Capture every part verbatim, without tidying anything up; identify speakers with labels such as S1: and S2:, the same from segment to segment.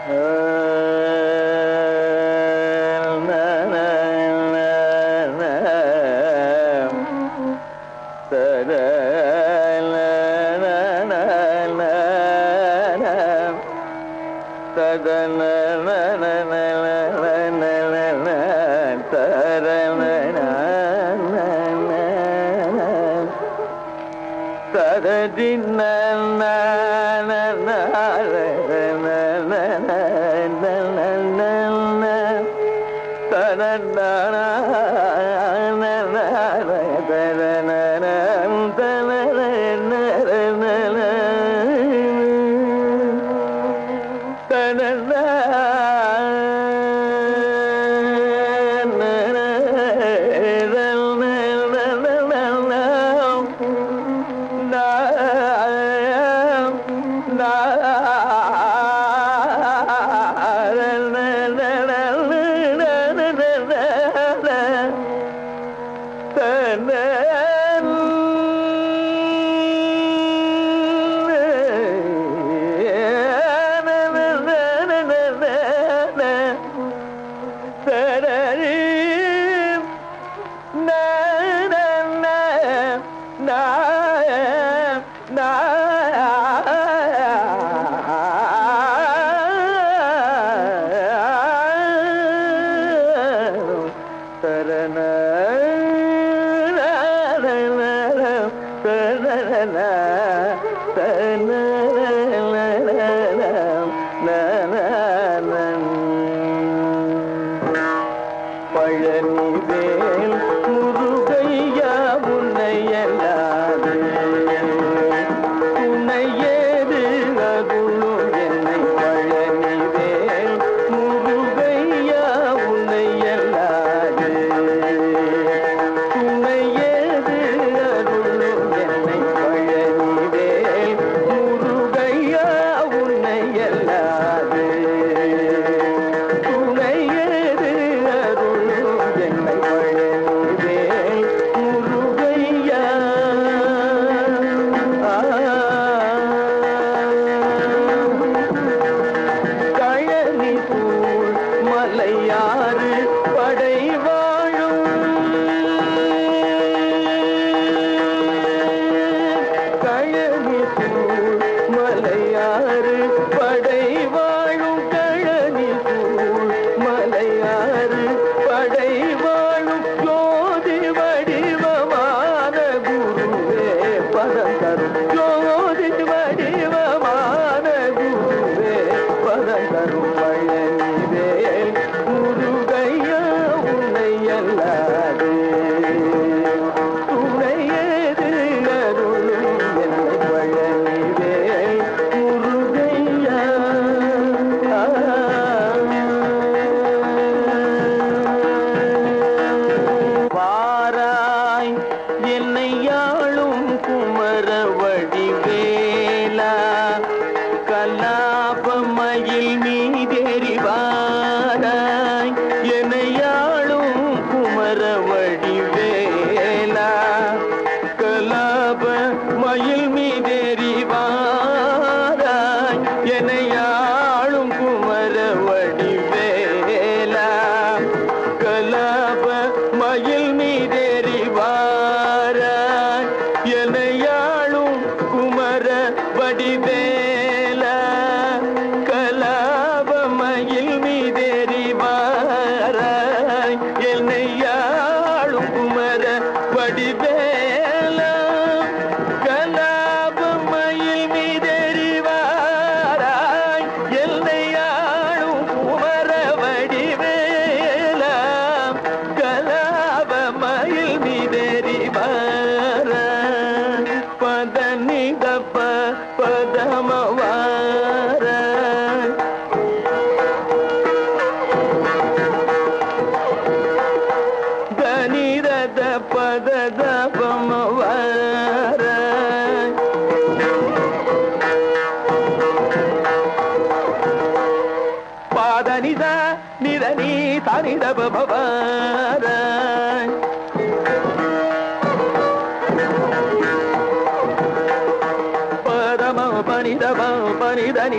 S1: Pani da ba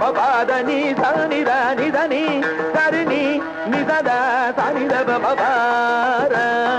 S1: பபாத நீ சனித நிதனி தருணி நிதத சனித பபார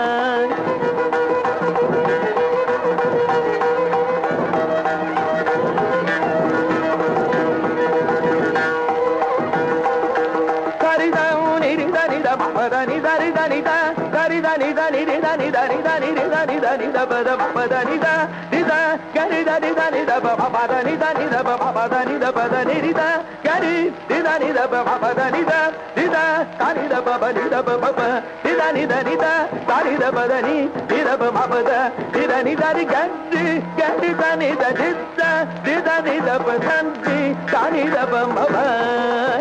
S1: பதனி தரி தனித கரி தனி தனி தனி தனி தனி தனி தனி பத பதனி தித கரி தனி தனி தப பதனி தனி தப பதனி தப தனி த கரி திதனி தப பதனி த தித தனி தப பனி தப பப திதனி தனி த தனி தப தனி திதப பபத திதனி தனி கரி கரி தனி த தித திதனி தப தனி தனி தப பப